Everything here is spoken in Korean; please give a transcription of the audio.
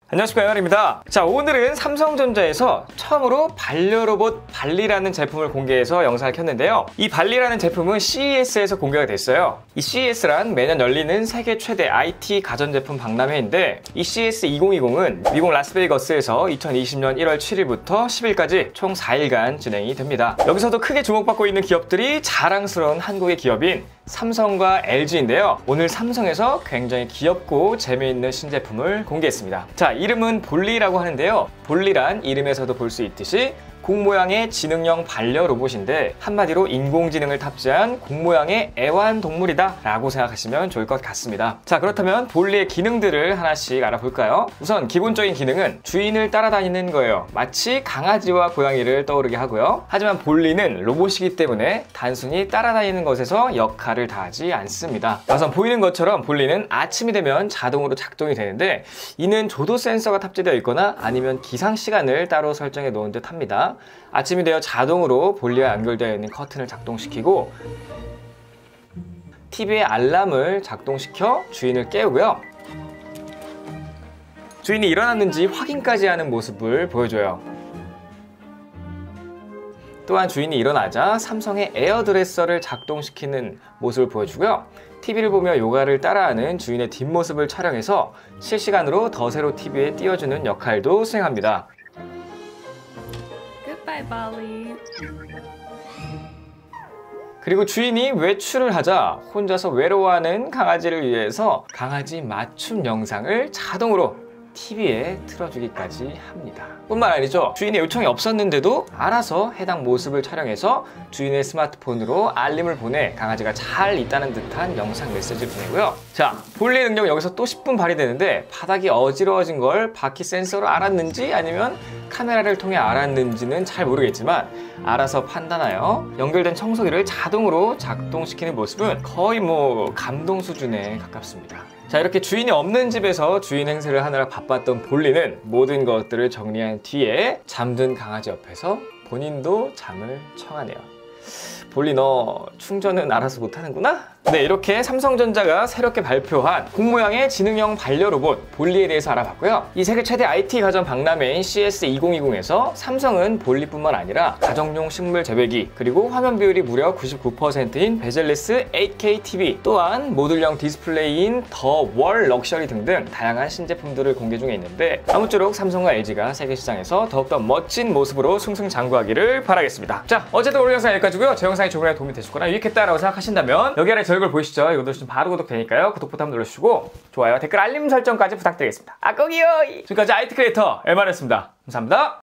안녕하십니까, 에어입니다. 자, 오늘은 삼성전자에서 처음으로 반려로봇 발리라는 제품을 공개해서 영상을 켰는데요. 이 발리라는 제품은 CES에서 공개가 됐어요. 이 CES란 매년 열리는 세계 최대 IT 가전제품 박람회인데, 이 CES 2020은 미국 라스베이거스에서 2020년 1월 7일부터 10일까지 총 4일간 진행이 됩니다. 여기서도 크게 주목받고 있는 기업들이 자랑스러운 한국의 기업인 삼성과 LG인데요. 오늘 삼성에서 굉장히 귀엽고 재미있는 신제품을 공개했습니다. 자, 이름은 볼리라고 하는데요. 볼리란 이름에서도 볼 수 있듯이 공 모양의 지능형 반려 로봇인데, 한마디로 인공지능을 탑재한 공 모양의 애완동물이다 라고 생각하시면 좋을 것 같습니다. 자, 그렇다면 볼리의 기능들을 하나씩 알아볼까요? 우선 기본적인 기능은 주인을 따라다니는 거예요. 마치 강아지와 고양이를 떠오르게 하고요. 하지만 볼리는 로봇이기 때문에 단순히 따라다니는 것에서 역할을 다하지 않습니다. 우선 보이는 것처럼 볼리는 아침이 되면 자동으로 작동이 되는데, 이는 조도 센서가 탑재되어 있거나 아니면 기상 시간을 따로 설정해 놓은 듯 합니다. 아침이 되어 자동으로 볼리와 연결되어 있는 커튼을 작동시키고, TV의 알람을 작동시켜 주인을 깨우고요. 주인이 일어났는지 확인까지 하는 모습을 보여줘요. 또한 주인이 일어나자 삼성의 에어드레서를 작동시키는 모습을 보여주고요. TV를 보며 요가를 따라하는 주인의 뒷모습을 촬영해서 실시간으로 더세로 TV에 띄워주는 역할도 수행합니다. 그리고 주인이 외출을 하자 혼자서 외로워하는 강아지를 위해서 강아지 맞춤 영상을 자동으로 TV에 틀어주기까지 합니다. 뿐만 아니죠, 주인의 요청이 없었는데도 알아서 해당 모습을 촬영해서 주인의 스마트폰으로 알림을 보내 강아지가 잘 있다는 듯한 영상 메시지를 보내고요. 자, 볼리의 능력은 여기서 또 10분 발휘되는데, 바닥이 어지러워진 걸 바퀴 센서로 알았는지 아니면 카메라를 통해 알았는지는 잘 모르겠지만, 알아서 판단하여 연결된 청소기를 자동으로 작동시키는 모습은 거의 감동 수준에 가깝습니다. 자, 이렇게 주인이 없는 집에서 주인 행세를 하느라 바빴던 볼리는 모든 것들을 정리한 뒤에 잠든 강아지 옆에서 본인도 잠을 청하네요. 볼리, 너 충전은 알아서 못하는구나? 네, 이렇게 삼성전자가 새롭게 발표한 공 모양의 지능형 반려 로봇 볼리에 대해서 알아봤고요. 이 세계 최대 IT 가전 박람회인 CES 2020에서 삼성은 볼리뿐만 아니라 가정용 식물 재배기, 그리고 화면 비율이 무려 99%인 베젤리스 8K TV, 또한 모듈형 디스플레이인 더 월 럭셔리 등등 다양한 신제품들을 공개 중에 있는데, 아무쪼록 삼성과 LG가 세계 시장에서 더욱더 멋진 모습으로 승승장구하기를 바라겠습니다. 자, 어쨌든 오늘 영상 여기까지고요. 제 영상이 조금이라도 도움이 되셨거나 유익했다라고 생각하신다면 여기 아래 저 얼굴 보이시죠? 이거 누르시면 바로 구독되니까요. 구독 버튼 한번 눌러주시고 좋아요, 댓글, 알림 설정까지 부탁드리겠습니다. 꼭이요! 지금까지 IT 크리에이터 MR였습니다. 감사합니다.